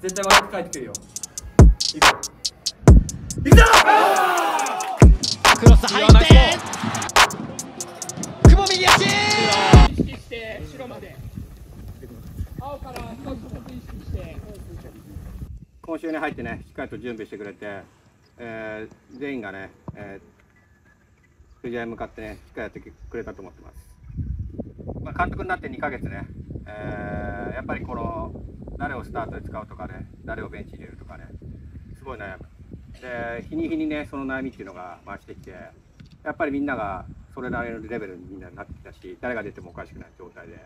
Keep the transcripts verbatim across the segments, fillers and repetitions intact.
絶対笑って帰ってくるよ。いくぞいくぞ。 クロス入って久保右足。 意識して後ろまで青から一つずつ意識して今週に入ってねしっかりと準備してくれて、えー、全員がね、えー、藤井に向かってねしっかりやってくれたと思ってます。まあ、監督になってにかげつね、えー、やっぱりこの誰をスタートで使うとかね誰をベンチに入れるとかねすごい悩む。で日に日にねその悩みっていうのが増してきてやっぱりみんながそれなりのレベルにみんなになってきたし誰が出てもおかしくない状態で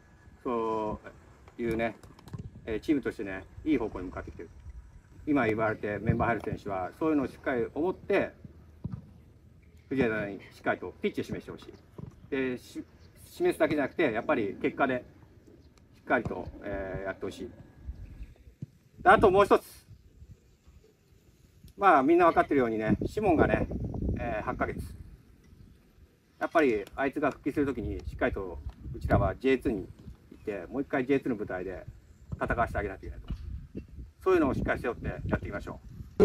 そういうねチームとしてねいい方向に向かってきてる。今言われてメンバー入る選手はそういうのをしっかり思って藤枝にしっかりとピッチで示してほしい。でし示すだけじゃなくてやっぱり結果でしっかりと、えー、やってほしい。であともう一つまあみんな分かってるようにねシモンがね、えー、はちかげつやっぱりあいつが復帰するときにしっかりとうちらは ジェイツー に行ってもう一回 ジェイツー の舞台で戦わせてあげないといけないと。そういうのをしっかり背負ってやっていきましょう。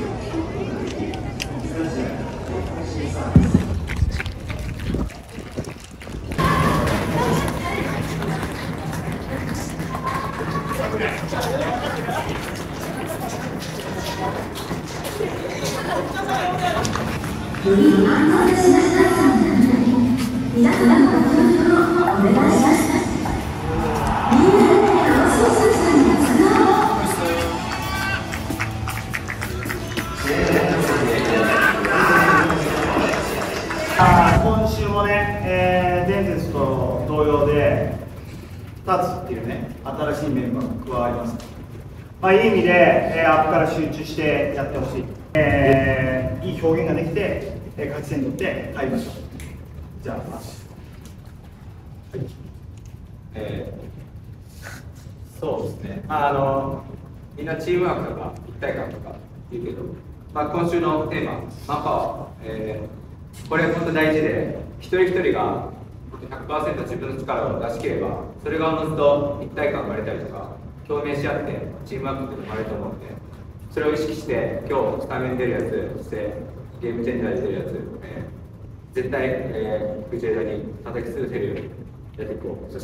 より安全な皆さんのために皆様のご協力をお願いします。みんなで楽しいスーツにつながろう。 今週もね、えー、伝説と同様でふたつっていうね新しいメンバーが加わります。まあ、いい意味で、えー、アップから集中してやってほしい、えー、いい表現ができて、えー、勝ち点に乗って入りましょう。じゃあ、はいえー、そうですね、まあ、あのみんなチームワークとか一体感とか言うけど、まあ、今週のテーマ、マンパワー、えー、これ本当大事で、一人一人が ひゃくパーセント 自分の力を出し切れば、それがおのずと一体感が生まれたりとか、共鳴し合ってチームワークって生まれると思うので、それを意識して、今日スタメン出るやつ、そしてゲームチェンジャーで出るやつ、えー、絶対、えー、藤枝に叩き潰せるようにやっていこう。そして、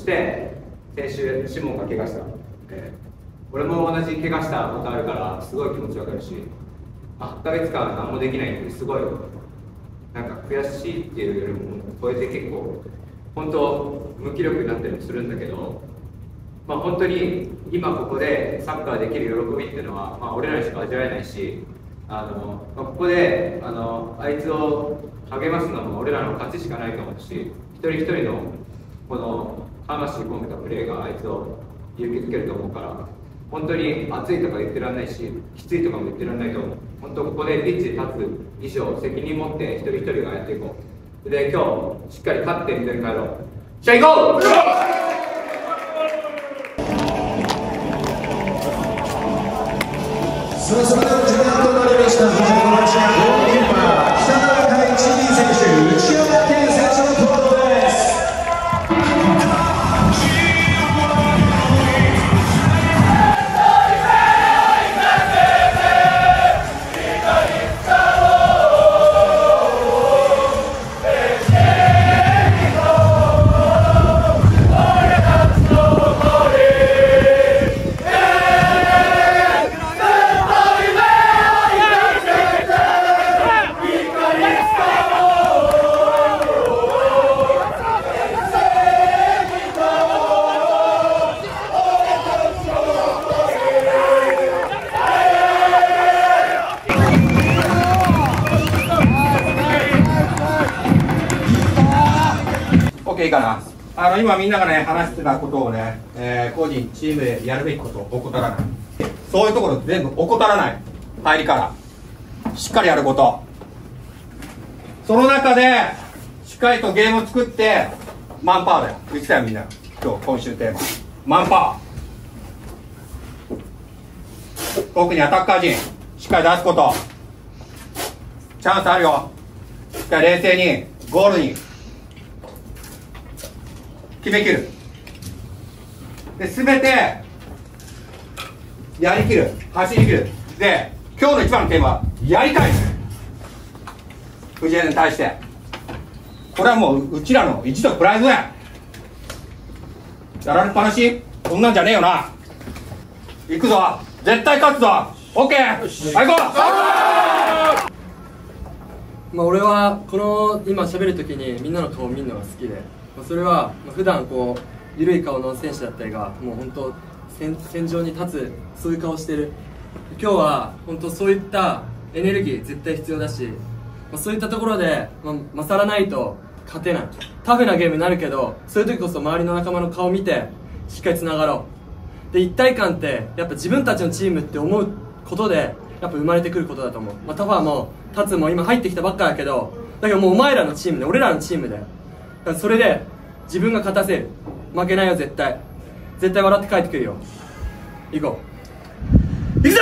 先週、シモンが怪我した。えー、俺も同じ怪我したことあるから、すごい気持ちわかるし、はちかげつかん何もできないって、すごい、なんか悔しいっていうよりも、超えて結構、本当、無気力になったりもするんだけど、まあ、本当に今ここでサッカーできる喜びっていうのは、まあ、俺らにしか味わえないし、あのまあ、ここであのあいつを励ますのも俺らの勝ちしかないと思うし、一人一人のこの魂込めたプレーがあいつを勇気づけると思うから、本当に熱いとか言ってらんないし、きついとかも言ってらんないと思う。本当ここでピッチに立つ以上、責任持って一人一人がやっていこう。で、今日しっかり勝ってみんなに帰ろう。じゃあ行こう。 そろそろの時間となりました。この試合ゴールキーパー北川海一選手、内山健選手の登場です。 いいかな。あの今みんながね話してたことをね、えー、個人チームでやるべきことを怠らない、そういうところ全部怠らない。入りからしっかりやること、その中でしっかりとゲームを作ってマンパワーだよ。言ってたよみんな。今日今週テーママンパワー。特にアタッカー陣しっかり出すこと、チャンスあるよ。しっかり冷静にゴールに決めきる。で全てやりきる、走りきる。で、今日の一番のテーマはやりたい。藤枝に対して、これはもううちらの一度プライドだよ。やられっぱなし、そんなんじゃねえよな。行くぞ、絶対勝つぞ。オッケー、はい、行こう。 まあ俺はこの今喋るときにみんなの顔を見るのが好きで、まあ、それは普段こう緩い顔の選手だったりがもう本当戦戦場に立つそういう顔してる。今日は本当そういったエネルギー絶対必要だし、まあ、そういったところで、まあ、勝らないと勝てない。タフなゲームになるけど、そういう時こそ周りの仲間の顔を見てしっかりつながろう。で一体感ってやっぱ自分たちのチームって思うことでやっぱ生まれてくることだと思う。まあ、タファーもタツも今入ってきたばっかだけど、だけどもうお前らのチームで俺らのチームで、だからそれで自分が勝たせる。負けないよ絶対。絶対笑って帰ってくるよ。行こう。行くぞ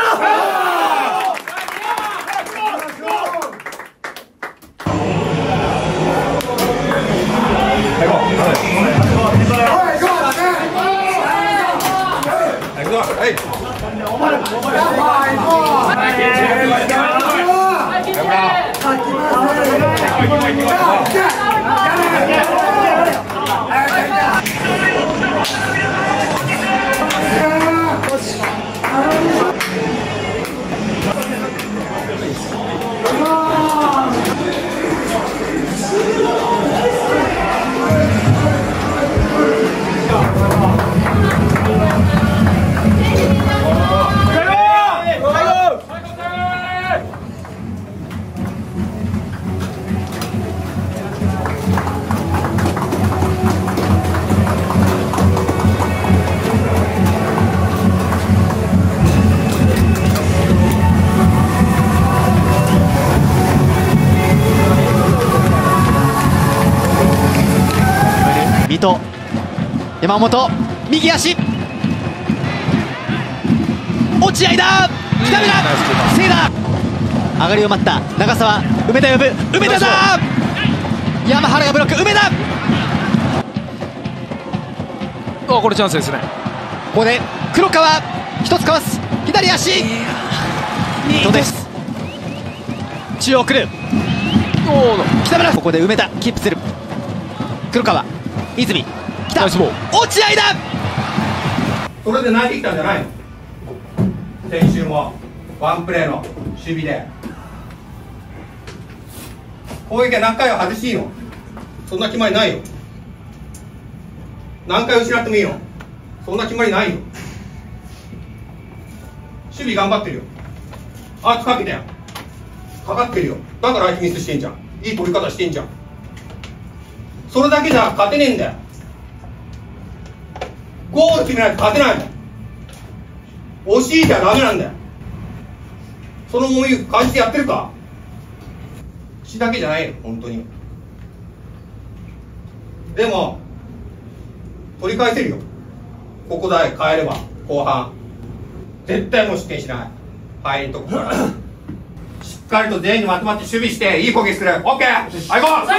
水戸、山本、右足、落合だ、北村、清田、上がりを待った長澤、梅田呼ぶ、梅田だ、山原がブロック、梅田、 あ、これチャンスですね。 ここで黒川、一つかわす、左足、水戸です、中央来る、北村、ここで梅田、キープする、黒川、泉、来た、落合だ。 それで泣いてきたんじゃないの。先週もワンプレーの守備で攻撃は何回は外していいの。そんな決まりないよ。何回失ってもいいの。そんな決まりないよ。守備頑張ってるよ。圧かけてよ、かかってるよ。だから相手ミスしてんじゃん。いい取り方してんじゃん。それだけじゃ勝てねえんだよ。ゴール決めないと勝てないの。惜しいじゃダメなんだよ。その思い感じてやってるか。口だけじゃないよ本当に。でも取り返せるよ。ここだけ変えれば後半絶対もう失点しない。入りとこからしっかりと全員にまとまって守備していい攻撃する。オッケー、はい、行こう。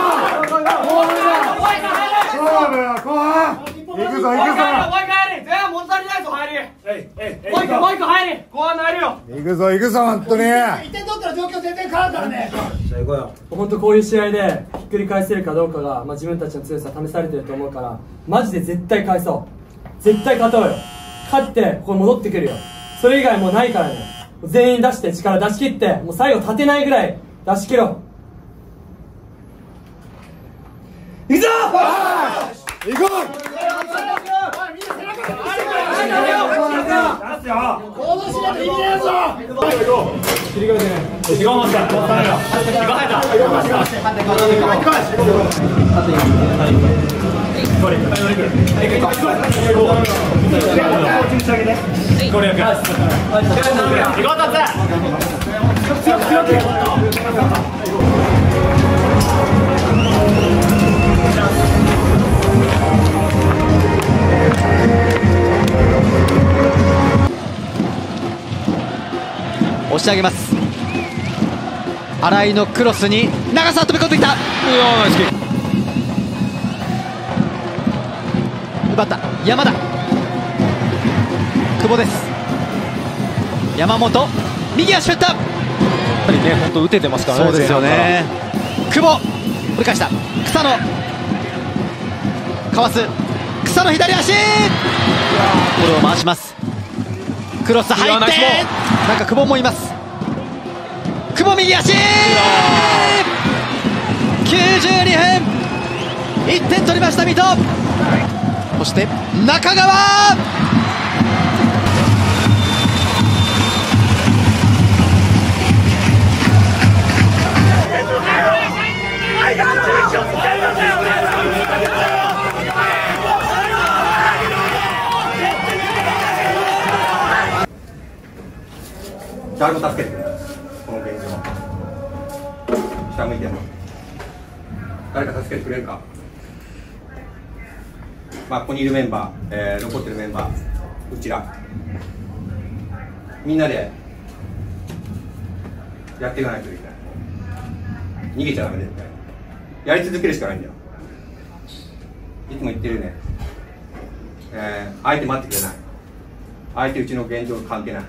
勝負は後半行くぞ行くぞ。 もう一回入り、前半物足りないぞ入り。もう一個もう一個入り、後半入るよ。 行くぞ行くぞ本当に。 一点取ったら状況全然変わるからね。 本当こういう試合でひっくり返せるかどうかが、まあ、自分たちの強さ試されてると思うから、マジで絶対返そう。絶対勝とうよ。勝ってここ戻ってくるよ。それ以外もうないからね。全員出して力出し切って、もう最後立てないぐらい出し切ろう。いくぞ行こう。 行動しないと意味ないぞ。 切り替えてね。時間待った。もったいない。時間入った。 押し上げます。新井のクロスに長澤飛び込んできた。奪った山田、久保です。 山本右足振った。 やっぱりね、本当打ててますからね。 そうですよね。久保折り返した。草野かわす。草野左足、これを回します。クロス入って、なんか久保もいます。久保右足、きゅうじゅうにふん、いってん取りました水戸。そして中川、 誰も助けてくれない、この現状。下向いてるの誰か助けてくれるか。まあ、ここにいるメンバー、えー、残ってるメンバー、うちらみんなでやっていかないといけない。逃げちゃダメだよね。やり続けるしかないんだよ。いつも言ってるね、えー、相手待ってくれない。相手うちの現状関係ない。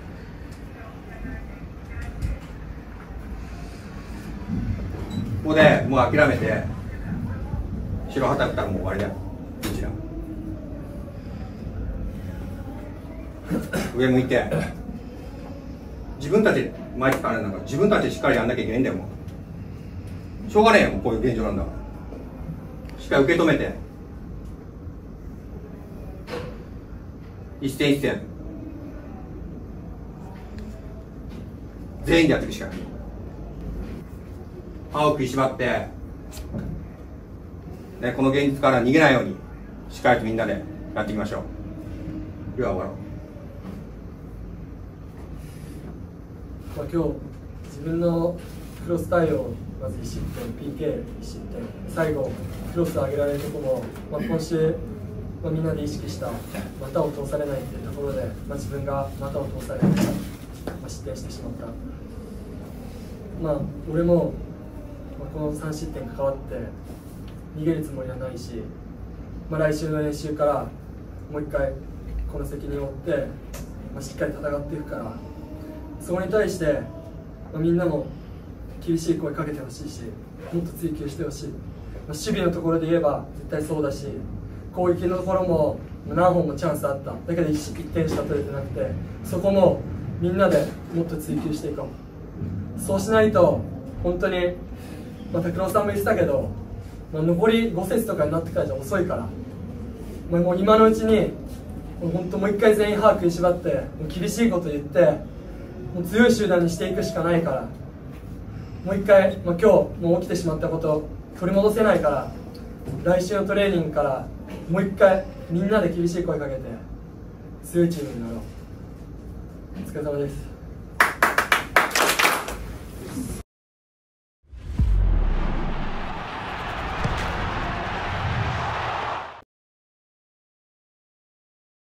ここでもう諦めて白旗振ったらもう終わりだよ。うちら上向いて自分たち前からなんか自分たちでしっかりやんなきゃいけないんだよ。もうしょうがねえよ、もうこういう現状なんだから。しっかり受け止めて一戦一戦全員でやっていくしかない。歯を食いしばって、ね、この現実から逃げないようにしっかりとみんなでやっていきましょう。では終わろう。 まあ、今日自分のクロス対応、まずいち失点、ピーケーいち失点、最後クロス上げられるところも、まあ、今週、まあ、みんなで意識した股を通されないっていうところで、まあ、自分が股を通されて、まあ、失点してしまった。まあ俺も、まあ、このさん失点関わって逃げるつもりはないし、まあ、来週の練習からもう一回この責任を負って、まあ、しっかり戦っていくから、そこに対して、まあ、みんなも厳しい声かけてほしいし、もっと追求してほしい。まあ、守備のところで言えば絶対そうだし、攻撃のところも何本もチャンスあった。だけどいってんしか取れてなくて、そこもみんなでもっと追求していこう。そうしないと本当に、まあ、拓郎さんも言ってたけど、まあ、残りご節とかになってからじゃ遅いから、まあ、もう今のうちにもう本当もう一回全員歯食いしばって、もう厳しいこと言って、もう強い集団にしていくしかないから、もう一回、まあ、今日もう起きてしまったこと取り戻せないから、来週のトレーニングからもう一回みんなで厳しい声かけて強いチームになろう。お疲れ様です。